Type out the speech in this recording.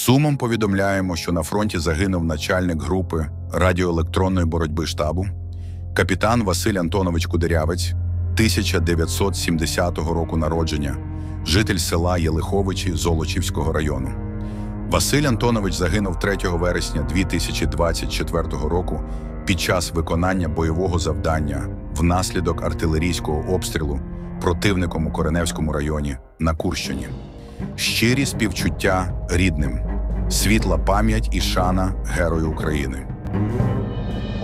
Сумом повідомляємо, що на фронті загинув начальник групи радіоелектронної боротьби штабу, капітан Василь Антонович Кудрявець, 1970 року народження, житель села Єлиховичі Золочівського району. Василь Антонович загинув 3 вересня 2024 року під час виконання бойового завдання внаслідок артилерійського обстрілу противником у Кореневському районі на Курщині. Щирі співчуття рідним, світла пам'ять і шана Герою України.